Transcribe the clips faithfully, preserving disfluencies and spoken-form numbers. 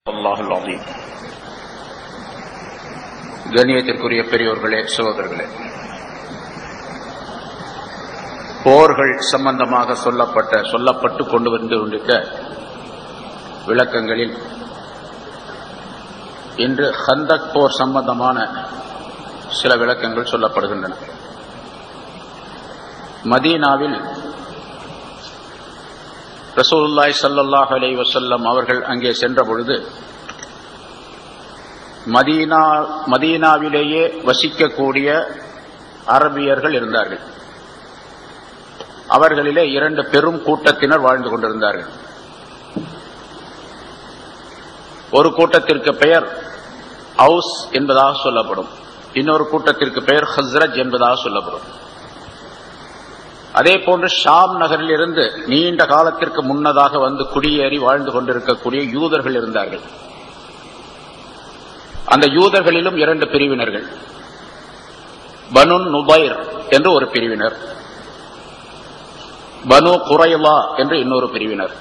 அல்லாஹுல் அலீம். கண்ணியத்திற்குரிய பெரியோர்களே, சகோதரர்களே, போர்கள் சம்பந்தமாக சொல்லப்பட்ட சொல்லப்பட்டு கொண்டு வந்து கொண்டிருக்க விளக்கங்களில் இன்று ஹந்தக் போர் சம்பந்தமான சில விளக்கங்கள் சொல்லப்படுகின்றன. மதீனாவில் ரசூலுல்லாஹி ஸல்லல்லாஹு அலைஹி வஸல்லம் அவர்கள் அங்கே சென்ற பொழுது மதீனா மதீனாவிலேயே வசிக்கக்கூடிய அரபியர்கள் இருந்தார்கள். அவர்களிலே இரண்டு பெரும் கூட்டத்தினர் வாழ்ந்து கொண்டிருந்தார்கள். ஒரு கூட்டத்திற்கு பெயர் அவுஸ் என்பதாக சொல்லப்படும், இன்னொரு கூட்டத்திற்கு பெயர் ஹஸ்ரஜ் என்பதாக சொல்லப்படும். அதே போன்று ஷாம் நகரில் இருந்து நீண்ட காலத்திற்கு முன்னதாக வந்து குடியேறி வாழ்ந்து கொண்டிருக்கக்கூடிய யூதர்கள் இருந்தார்கள். அந்த யூதர்களிலும் இரண்டு பிரிவினர்கள், பனு நுபைர் என்று ஒரு பிரிவினர், பனு குரைலா என்று இன்னொரு பிரிவினர்.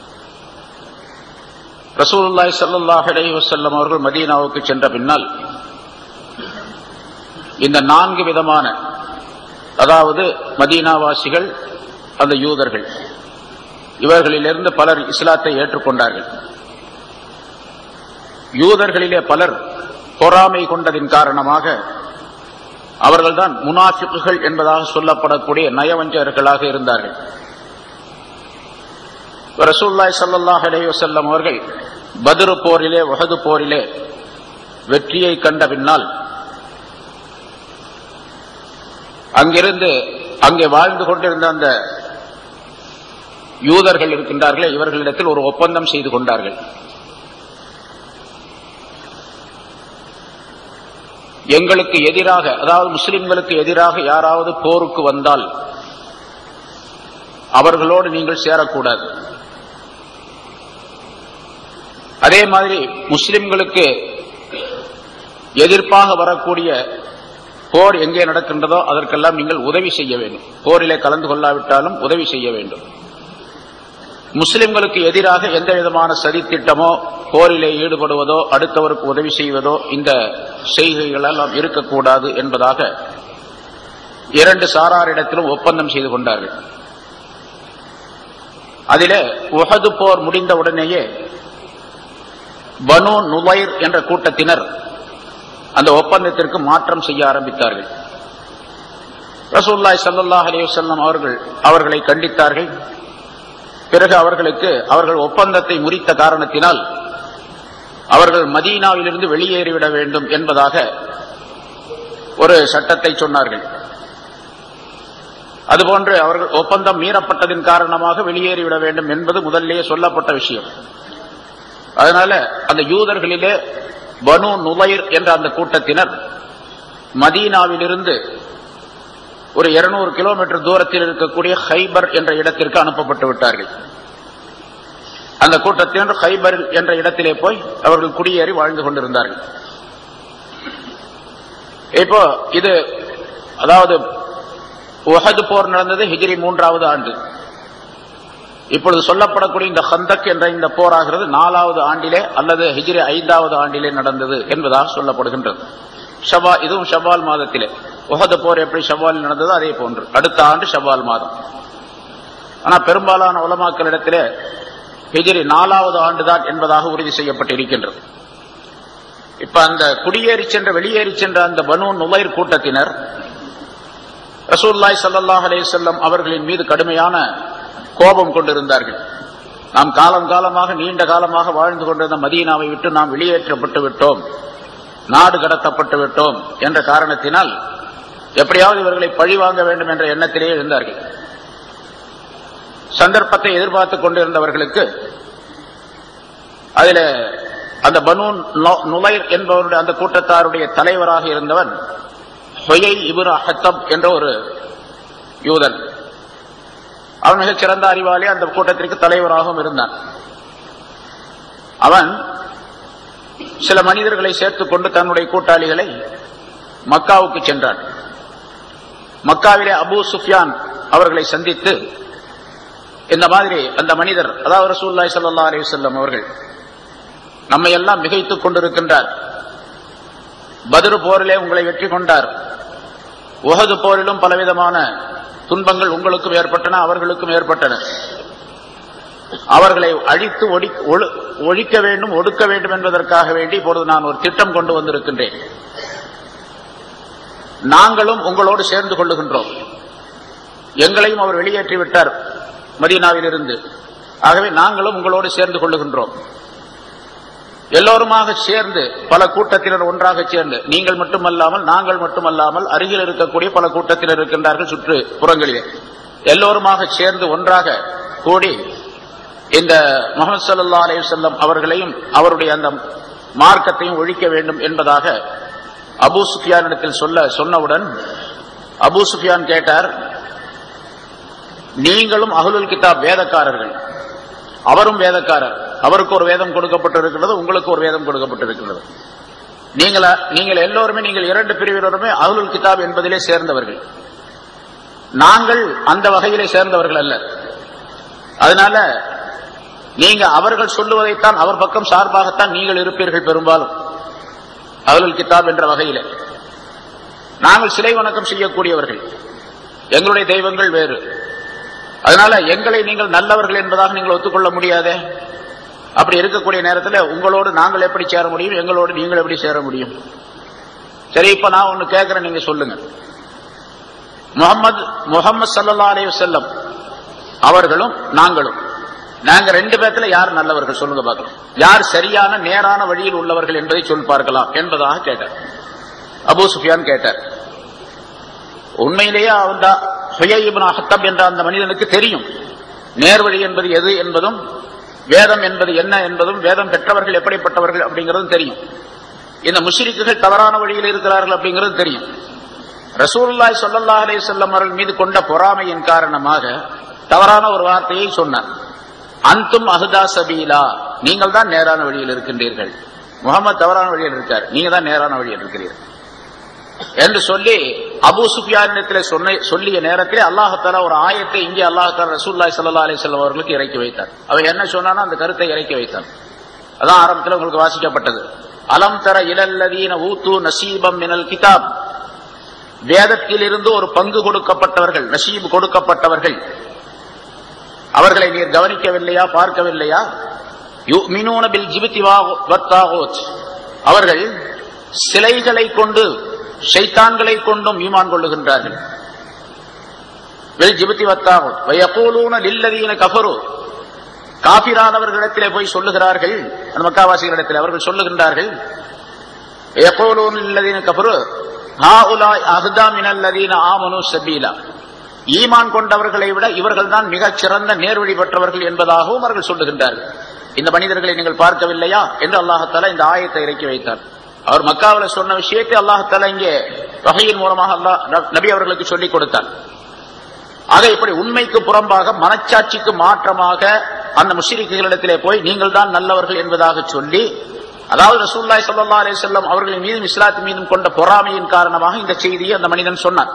ரசூலுல்லாஹி ஸல்லல்லாஹு அலைஹி வஸல்லம் அவர்கள் மதீனாவுக்கு சென்ற பின்னால் இந்த நான்கு விதமான, அதாவது மதீனாவாசிகள், அந்த யூதர்கள், இவர்களிலிருந்து பலர் இஸ்லாத்தை ஏற்றுக்கொண்டார்கள். யூதர்களிலே பலர் பொறாமை கொண்டதின் காரணமாக அவர்கள்தான் முனாஃபிக்குகள் என்பதாக சொல்லப்படக்கூடிய நயவஞ்சகர்களாக இருந்தார்கள். ரசூலுல்லாஹி ஸல்லல்லாஹு அலைஹி வஸல்லம் அவர்கள் பத்ர் போரிலே, உஹது போரிலே வெற்றியை கண்ட பின்னால் அங்கிருந்து அங்கே வாழ்ந்து கொண்டிருந்த அந்த யூதர்கள் இருக்கின்றார்களே, இவர்களிடத்தில் ஒரு ஒப்பந்தம் செய்து கொண்டார்கள். எங்களுக்கு எதிராக, அதாவது முஸ்லிம்களுக்கு எதிராக யாராவது போருக்கு வந்தால் அவர்களோடு நீங்கள் சேரக்கூடாது. அதே மாதிரி முஸ்லிம்களுக்கு எதிர்ப்பாக வரக்கூடிய போர் எங்கே நடக்கின்றதோ அதற்கெல்லாம் நீங்கள் உதவி செய்ய வேண்டும். போரிலே கலந்து கொள்ளாவிட்டாலும் உதவி செய்ய வேண்டும். முஸ்லிம்களுக்கு எதிராக எந்த விதமான சதித்திட்டமோ, போரிலே ஈடுபடுவதோ, அடுத்தவருக்கு உதவி செய்வதோ, இந்த செய்கைகள் எல்லாம் இருக்கக்கூடாது என்பதாக இரண்டு சாராரிடத்திலும் ஒப்பந்தம் செய்து கொண்டார்கள். அதிலே உஹது போர் முடிந்த உடனேயே பனு நுபைர் என்ற கூட்டத்தினர் அந்த ஒப்பந்தத்திற்கு மாற்றம் செய்ய ஆரம்பித்தார்கள். ரசூலுல்லாஹி ஸல்லல்லாஹு அலைஹி வஸல்லம் அவர்கள் அவர்களை கண்டித்தார்கள். பிறகு அவர்களுக்கு அவர்கள் ஒப்பந்தத்தை முறித்த காரணத்தினால் அவர்கள் மதீனாவிலிருந்து வெளியேறிவிட வேண்டும் என்பதாக ஒரு சட்டத்தை சொன்னார்கள். அதுபோன்று அவர்கள் ஒப்பந்தம் மீறப்பட்டதின் காரணமாக வெளியேறிவிட வேண்டும் என்பது முதலிலேயே சொல்லப்பட்ட விஷயம். அதனால அந்த யூதர்களிலே பனு நுபைர் என்ற அந்த கூட்டத்தினர் மதீனாவிலிருந்து ஒரு இருநூறு கிலோமீட்டர் தூரத்தில் இருக்கக்கூடிய ஹைபர் என்ற இடத்திற்கு அனுப்பப்பட்டு விட்டார்கள். அந்த கூட்டத்தினர் ஹைபர் என்ற இடத்திலே போய் அவர்கள் குடியேறி வாழ்ந்து கொண்டிருந்தார்கள். இப்போ இது, அதாவது உஹது போர் நடந்தது ஹிஜ்ரி மூன்றாவது ஆண்டு. இப்பொழுது சொல்லப்படக்கூடிய இந்த ஹந்தக் என்ற இந்த போராகிறது நாலாவது ஆண்டிலே அல்லது ஹிஜ்ரி ஐந்தாவது ஆண்டிலே நடந்தது என்பதாக சொல்லப்படுகின்றது. ஷவா இதுவும் ஷவால் மாதத்திலே. உஹது போர் எப்படி ஷவாலில் நடந்ததோ அதே போன்று அடுத்த ஆண்டு ஷவால் மாதம். ஆனால் பெரும்பாலான உலமாக்களிடத்திலே ஹிஜ்ரி நாலாவது ஆண்டுதான் என்பதாக உறுதி செய்யப்பட்டிருக்கின்றது. இப்ப அந்த குடியேறி சென்ற வெளியேறி சென்ற அந்த பனு நுபைர் கூட்டத்தினர் ரசூலுல்லாஹி ஸல்லல்லாஹு அலைஹி வஸல்லம் அவர்களின் மீது கடுமையான கோபம் கொண்டிருந்தார்கள். நாம் காலம் காலமாக நீண்ட காலமாக வாழ்ந்து கொண்டிருந்த மதீனாவை விட்டு நாம் வெளியேற்றப்பட்டு விட்டோம், நாடு கடத்தப்பட்டு விட்டோம் என்ற காரணத்தினால் எப்படியாவது இவர்களை பழிவாங்க வேண்டும் என்ற எண்ணத்திலேயே இருந்தார்கள். சந்தர்ப்பத்தை எதிர்பார்த்துக் கொண்டிருந்தவர்களுக்கு அதில் அந்த பனு நுபைர் என்பவருடைய அந்த கூட்டத்தாருடைய தலைவராக இருந்தவன் ஹுயை இப்னு அஹ்தப் என்ற ஒரு யூதன். அவன் மிகச் சிறந்த அறிவாளி, அந்த கூட்டத்திற்கு தலைவராகவும் இருந்தான். அவன் சில மனிதர்களை சேர்த்துக் கொண்டு தன்னுடைய கூட்டாளிகளை மக்காவுக்கு சென்றான். மக்காவிலே அபூ சுஃபியான் அவர்களை சந்தித்து இந்த மாதிரி அந்த மனிதர், அதாவது ரசூலுல்லாஹி ஸல்லல்லாஹு அலைஹி வஸல்லம் அவர்கள் நம்மை எல்லாம் மிகைத்துக் கொண்டிருக்கின்றார். பத்ர் போரிலே உங்களை வெற்றி கொண்டார். உஹது போரிலும் பலவிதமான துன்பங்கள் உங்களுக்கும் ஏற்பட்டன, அவர்களுக்கும் ஏற்பட்டன. அவர்களை அழித்து ஒழிக்க வேண்டும், ஒடுக்க வேண்டும் என்பதற்காக வேண்டி இப்பொழுது நான் ஒரு திட்டம் கொண்டு வந்திருக்கின்றேன். நாங்களும் உங்களோடு சேர்ந்து கொள்ளுகின்றோம். எங்களையும் அவர் வெளியேற்றி விட்டார் மதீனாவில் இருந்து. ஆகவே நாங்களும் உங்களோடு சேர்ந்து கொள்ளுகின்றோம். எல்லோருமாக சேர்ந்து பல கூட்டத்தினர் ஒன்றாக சேர்ந்து, நீங்கள் மட்டுமல்லாமல் நாங்கள் மட்டுமல்லாமல் அருகில் இருக்கக்கூடிய பல கூட்டத்தினர் இருக்கின்றார்கள் சுற்று புறங்களிலே. எல்லோருமாக சேர்ந்து ஒன்றாக கூடி இந்த முஹம்மது ஸல்லல்லாஹு அலைஹி வஸல்லம் அவர்களையும் அவருடைய அந்த மார்க்கத்தையும் ஒழிக்க வேண்டும் என்பதாக அபூ சுஃபியானிடத்தில் சொல்ல சொன்னவுடன் அபூ சுஃபியான் கேட்டார், நீங்களும் அஹ்லுல் கிதாப் வேதக்காரர்கள், அவரும் வேதக்காரர், அவருக்கு ஒரு வேதம் கொடுக்கப்பட்டிருக்கிறது, உங்களுக்கு ஒரு வேதம் கொடுக்கப்பட்டிருக்கிறது. நீங்கள் நீங்கள் எல்லோருமே நீங்கள் இரண்டு பிரிவினருமே அஹ்லுல் கிதாப் என்பதிலே சேர்ந்தவர்கள். நாங்கள் அந்த வகையிலே சேர்ந்தவர்கள் அல்ல. அதனால நீங்க அவர்கள் சொல்லுவதைத்தான், அவர் பக்கம் சார்பாகத்தான் நீங்கள் இருப்பீர்கள் பெரும்பாலும் அஹ்லுல் கிதாப் என்ற வகையிலே. நாங்கள் சிலை வணக்கம் செய்யக்கூடியவர்கள், எங்களுடைய தெய்வங்கள் வேறு. அதனால எங்களை நீங்கள் நல்லவர்கள் என்பதாக நீங்கள் ஒத்துக்கொள்ள முடியாதே. அப்படி இருக்கக்கூடிய நேரத்தில் உங்களோடு நாங்கள் எப்படி சேர முடியும், எங்களோடு நீங்கள் எப்படி சேர முடியும்? சரி, இப்ப நான் ஒன்னு கேட்கிறேன், நீங்க சொல்லுங்க. முஹம்மது முஹம்மது ஸல்லல்லாஹு அலைஹி வஸல்லம் அவர்களும் நாங்களும், நாங்க ரெண்டு பேர்த்துல யார் நல்லவர்கள் சொல்லுங்க பார்க்கலாம், யார் சரியான நேரான வழியில் உள்ளவர்கள் என்பதை சொல் பார்க்கலாம் என்பதாக கேட்டார். அபூ சுஃபியான் கேட்டார். உண்மையிலேயே அவன் ஹுயை இப்னு அஹ்தப் என்ற அந்த மனிதனுக்கு தெரியும் நேர்வழி என்பது எது என்பதும், வேதம் என்பது என்ன என்பதும், வேதம் பெற்றவர்கள் எப்படிப்பட்டவர்கள் அப்படிங்கிறதும் தெரியும். இந்த முஷ்ரிக்குகள் தவறான வழியில் இருக்கிறார்கள் அப்படிங்கிறது தெரியும். ரசூலுல்லாஹி ஸல்லல்லாஹு அலைஹி வஸல்லம் அவர்கள் மீது கொண்ட பொறாமையின் காரணமாக தவறான ஒரு வார்த்தையை சொன்னார். அன்தும் அஹ்தா சபீலா, நீங்கள் தான் நேரான வழியில் இருக்கின்றீர்கள். முஹம்மது தவறான வழியில் இருக்கார், நீங்க தான் நேரான வழியில் இருக்கிறீர்கள் என்று சொல்லி அபூ சுஃபியானிடத்தில் சொன்ன சொல்லிய நேரத்தில் அல்லாஹ் தஆலா ஒரு ஆயத்தை இங்கே அல்லாஹ் தஆலா ரசூலுல்லாஹி ஸல்லல்லாஹு அலைஹி வஸல்லம் அவர்களுக்கு இறக்கி வைத்தார். அவர் என்ன சொன்னானோ அந்த கருத்தை இறக்கி வைத்தார். அதான் ஆரம்பத்தில் உங்களுக்கு வாசிக்கப்பட்டது. அலம் தர இலல்லதீன ஊது நஸீபம் மினல் கிதாப், வேதத்தில் இருந்து ஒரு பங்கு கொடுக்கப்பட்டவர்கள், நசீப் கொடுக்கப்பட்டவர்கள், அவர்களை நீர் கவனிக்கவில்லையா, பார்க்கவில்லையா? யுமினூன பில் ஜிப்தி வத்தாகூத், அவர்கள் சிலைகளை கொண்டு ஷைத்தான்களை கொண்டும் ஈமான் கொள்ளுகின்றார்கள். பில் ஜிப்தி வத்தாகூத் வயகூலூன லில்லதீன கஃபரு, காஃபிரானவர்களிடத்திலே போய் சொல்லுகிறார்கள், அந்த மக்காவாசிகளிடத்தில் அவர்கள் சொல்லுகின்றார்கள், வயகூலூன லில்லதீன கஃபரு ஹாஉலாய் அஹ்தா மினல்லதீன ஆமனூ சபீலா, ஈமான் கொண்டவர்களை விட இவர்கள் தான் மிகச் சிறந்த நேர்வழி பெற்றவர்கள் என்பதாகவும் அவர்கள் சொல்லுகின்றார்கள். இந்த மனிதர்களை நீங்கள் பார்க்கவில்லையா என்று அல்லாஹ் தஆலா இந்த ஆயத்தை இறக்கி வைத்தார். அவர் மக்காவில் சொன்ன விஷயத்தை அல்லாஹ் தஆலா இங்கே வஹீயின் மூலமாக அல்லாஹ் நபி அவர்களுக்கு சொல்லிக் கொடுத்தார். ஆக இப்படி உண்மைக்கு புறம்பாக, மனச்சாட்சிக்கு மாற்றமாக அந்த முஷ்ரிக்குகளிடத்திலே போய் நீங்கள் தான் நல்லவர்கள் என்பதாக சொல்லி, அதாவது ரசூலுல்லாஹி ஸல்லல்லாஹு அலைஹி வஸல்லம் அவர்களின் மீதும் இஸ்லாத்தின் மீதும் கொண்ட பொறாமையின் காரணமாக இந்த செய்தியை அந்த மனிதன் சொன்னார்.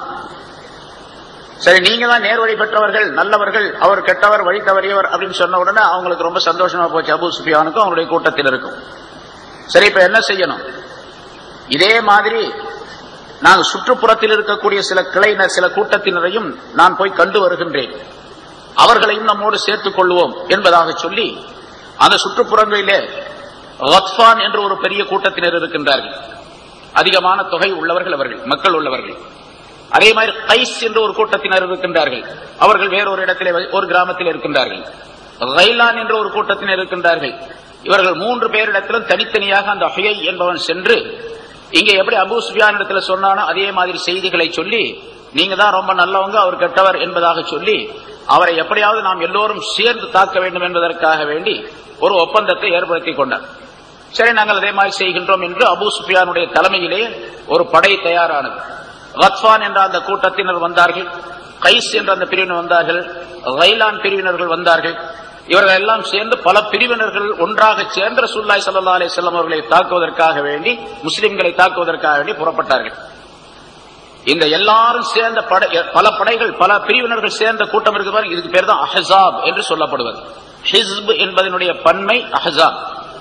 சரி, நீங்க தான் நேர்வழி பெற்றவர்கள், நல்லவர்கள், அவர் கெட்டவர், வழி தவறியவர் அப்படின்னு சொன்ன உடனே அவங்களுக்கு ரொம்ப சந்தோஷமா போச்சு, அபூ சுஃபியானுக்கும் அவருடைய கூட்டத்தில் இருக்கும். சரி, இப்ப என்ன செய்யணும்? இதே மாதிரி நாங்கள் சுற்றுப்புறத்தில் இருக்கக்கூடிய சில கிளையினர், சில கூட்டத்தினரையும் நான் போய் கண்டு வருகின்றேன், அவர்களையும் நம்மோடு சேர்த்துக் கொள்வோம் என்பதாக சொல்லி அந்த சுற்றுப்புறங்களிலே கத்ஃபான் என்ற ஒரு பெரிய கூட்டத்தினர் இருக்கின்றார்கள். அதிகமான தொகை உள்ளவர்கள், அவர்கள் மக்கள் உள்ளவர்கள். அதே மாதிரி கைஸ் என்ற ஒரு கூட்டத்தினர் இருக்கின்றார்கள், அவர்கள் வேறொரு இடத்திலே ஒரு கிராமத்தில் இருக்கின்றார்கள். கைலான் என்ற ஒரு கூட்டத்தினர் இருக்கின்றார்கள். இவர்கள் மூன்று பேரிடத்திலும் தனித்தனியாக அந்த ஹுயை என்பவன் சென்று இங்கே எப்படி அபூ சுஃபியான் இடத்துல சொன்னானோ அதே மாதிரி செய்திகளை சொல்லி, நீங்க தான் ரொம்ப நல்லவங்க, அவர் கெட்டவர் என்பதாக சொல்லி அவரை எப்படியாவது நாம் எல்லோரும் சேர்ந்து தாக்க வேண்டும் என்பதற்காக வேண்டி ஒரு ஒப்பந்தத்தை ஏற்படுத்தி கொண்டார். சரி, நாங்கள் அதே மாதிரி செய்கின்றோம் என்று அபூ சுஃபியானுடைய தலைமையிலே ஒரு படை தயாரானது. கத்ஃபான் என்ற அந்த கூட்டத்தினர் வந்தார்கள், கைஸ் என்ற அந்த பிரிவினர் வந்தார்கள், கைலான் பிரிவினர்கள் வந்தார்கள். இவர்கள் எல்லாம் சேர்ந்து பல பிரிவினர்கள் ஒன்றாக சேர்ந்து ரசூலுல்லாஹி ஸல்லல்லாஹு அலைஹி வஸல்லம் அவர்களை தாக்குவதற்காக வேண்டி, முஸ்லிம்களை தாக்குவதற்காக வேண்டி புறப்பட்டார்கள். இந்த எல்லாரும் சேர்ந்த படை, பல படைகள், பல பிரிவினர்கள் சேர்ந்த கூட்டம் இருக்கிறார். இதுக்கு பேர் தான் அஹ்ஸாப் என்று சொல்லப்படுவது. ஹிஸ்ப் என்பதனுடைய பன்மை அஹ்ஸாப்.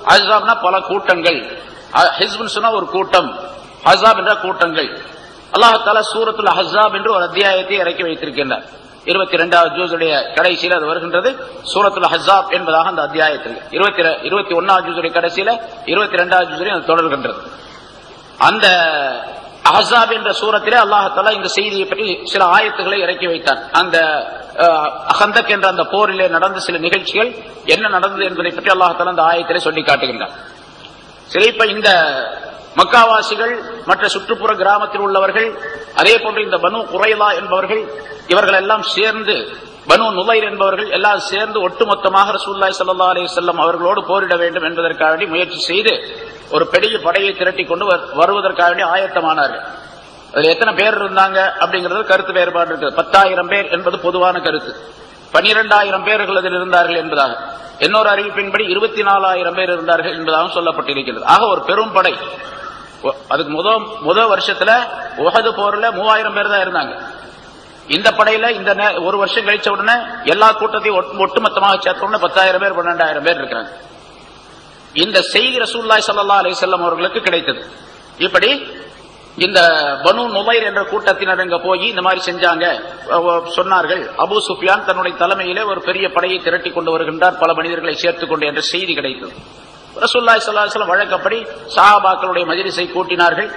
அஹ்ஸாப்னா பல கூட்டங்கள், ஹிஸ்புன்னு சொன்னா ஒரு கூட்டம், அஹ்ஸாப் என்ற கூட்டங்கள். அல்லாஹ் தஆலா சூரத்துல் அஹ்ஸாப் என்று ஒரு அத்தியாயத்தை இறக்கி வைத்திருக்கின்றார். இருபத்தி இரண்டாவது ஜூஸுடைய கடைசியில் அது வருகின்றது. சூரத்துல் அஹ்ஸாப் என்பதாக அந்த அத்தியாயத்தில் இருபத்தி இருபத்தி ஒன்னாவது ஜூஸுடைய கடைசியில இருபத்தி இரண்டாவது ஜூஸுடைய அது தொடர்கின்றது. அந்த அஹ்ஸாப் என்ற சூரத்திலே அல்லாஹ் தஆலா இந்த செய்தியை பற்றி சில ஆயத்துக்களை இறக்கி வைத்தார். அந்த ஹந்தக் என்ற அந்த போரிலே நடந்த சில நிகழ்ச்சிகள் என்ன நடந்தது என்பதை பற்றி அல்லாஹ் தஆலா அந்த ஆயத்திலே சொல்லி காட்டுகின்றார். சரி, இப்ப இந்த மக்காவாசிகள், மற்ற சுற்றுப்புற கிராமத்தில் உள்ளவர்கள், அதே போன்று இந்த பனு குரைலா என்பவர்கள், இவர்கள் எல்லாம் சேர்ந்து, பனு நுலைர் என்பவர்கள் எல்லாம் சேர்ந்து ஒட்டுமொத்தமாக ரசூலுல்லாஹி ஸல்லல்லாஹு அலைஹி வஸல்லம் அவர்களோடு போரிட வேண்டும் என்பதற்காக வேண்டி முயற்சி செய்து ஒரு பெரிய படையை திரட்டி கொண்டு வருவதற்காக வேண்டி ஆயத்தமானார்கள். அதில் எத்தனை பேர் இருந்தாங்க அப்படிங்கிறது கருத்து வேறுபாடு இருக்கு. பத்தாயிரம் பேர் என்பது பொதுவான கருத்து. பனிரெண்டாயிரம் பேர்கள் அதில் இருந்தார்கள் என்பதாக, இன்னொரு அறிவிப்பின்படி இருபத்தி நாலாயிரம் பேர் இருந்தார்கள் என்பதாக சொல்லப்பட்டிருக்கிறது. ஆக ஒரு பெரும் படை. அதுக்கு முதல் முதல் வருஷத்துல உஹது போர்ல மூவாயிரம் பேர் தான் இருந்தாங்க. இந்த படையில இந்த ஒரு வருஷம் கழிச்ச உடனே எல்லா கூட்டத்தையும் ஒட்டுமொத்தமாக சேர்த்த உடனே பத்தாயிரம் பேர் பன்னெண்டாயிரம் பேர் இருக்கிறாங்க. இந்த செய்தி ரசூலுல்லாஹி ஸல்லல்லாஹு அலைஹி வஸல்லம் அவர்களுக்கு கிடைத்தது. இப்படி இந்த பனு நுலைர் என்ற கூட்டத்தினர் அங்க போய் இந்த மாதிரி செஞ்சாங்க சொன்னார்கள். அபூ சுஃபியான் தன்னுடைய தலைமையிலே ஒரு பெரிய படையை திரட்டி கொண்டு வருகின்றார், பல மனிதர்களை சேர்த்துக் கொண்டு என்ற செய்தி கிடைத்தது. ரசூலுல்லாஹி ஸல்லல்லாஹு அலைஹி வஸல்லம் வழக்கப்படி சஹாபாக்களுடைய மஜ்லிஸை கூட்டினார்கள்,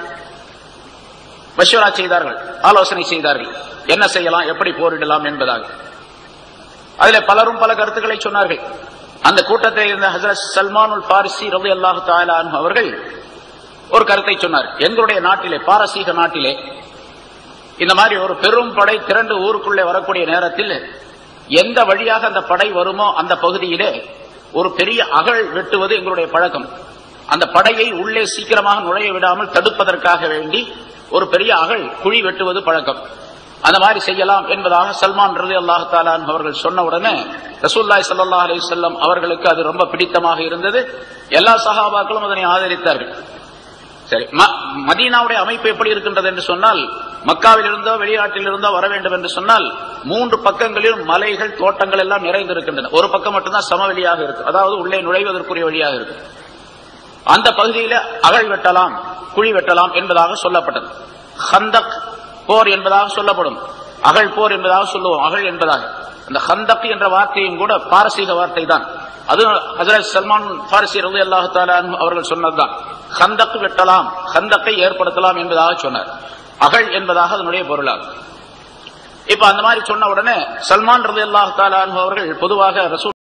மஷ்வரா செய்தார்கள், ஆலோசனை செய்தார்கள், என்ன செய்யலாம், எப்படி போரிடலாம் என்பதாக. அதில் பலரும் பல கருத்துக்களை சொன்னார்கள். அந்த கூட்டத்தில் இருந்த ஹஜ்ரத் சல்மானுல் ஃபாரிசி ரலியல்லாஹு தஆலா அன்ஹு அவர்கள் ஒரு கருத்தை சொன்னார். எங்களுடைய நாட்டிலே, பாரசீக நாட்டிலே, இந்த மாதிரி ஒரு பெரும் படை திரண்டு ஊருக்குள்ளே வரக்கூடிய நேரத்தில் எந்த வழியாக அந்த படை வருமோ அந்த பகுதியிலே ஒரு பெரிய அகழ் வெட்டுவது எங்களுடைய பழக்கம். அந்த படையை உள்ளே சீக்கிரமாக நுழைய விடாமல் தடுப்பதற்காக வேண்டி ஒரு பெரிய அகழ் குழி வெட்டுவது பழக்கம். அந்த மாதிரி செய்யலாம் என்பதாக சல்மான் ரலியல்லாஹு தஆலா அன்ஹு அவர்கள் சொன்ன உடனே ரசூலுல்லாஹி ஸல்லல்லாஹு அலைஹி வஸல்லம் அவர்களுக்கு அது ரொம்ப பிடித்தமாக இருந்தது. எல்லா சஹாபாக்களும் அதனை ஆதரித்தார்கள். சரி, மதீனாவுடைய அமைப்பு எப்படி இருக்கின்றது என்று சொன்னால், மக்காவில் இருந்தோ வெளிநாட்டில் இருந்தோ வர வேண்டும் என்று சொன்னால் மூன்று பக்கங்களிலும் மலைகள், தோட்டங்கள் எல்லாம் நிறைந்திருக்கின்றன. ஒரு பக்கம் மட்டும்தான் சமவெளியாக இருக்கு, அதாவது உள்ளே நுழைவதற்குரிய வழியாக இருக்கு. அந்த பகுதியில அகழ் வெட்டலாம், குழி வெட்டலாம் என்பதாக சொல்லப்பட்டது. ஹந்தக் போர் என்பதாக சொல்லப்படும், அகழ் போர் என்பதாக சொல்லுவோம், அகழ் என்பதாக. அந்த ஹந்தக் என்ற வார்த்தையும் கூட பாரசீக வார்த்தை தான். அது ஹஜ்ரத் சல்மான் ஃபாரிசி ரலியல்லாஹு தஆலா அன்ஹு அவர்கள் சொன்னதுதான். ஹந்தக் வெட்டலாம், ஹந்தக்கை ஏற்படுத்தலாம் என்பதாக சொன்னார். அகழ் என்பதாக அதனுடைய பொருளாகும். இப்ப அந்த மாதிரி சொன்ன உடனே சல்மான் ரலியல்லாஹு தஆலா அன்ஹு அவர்கள் பொதுவாக ரசூல்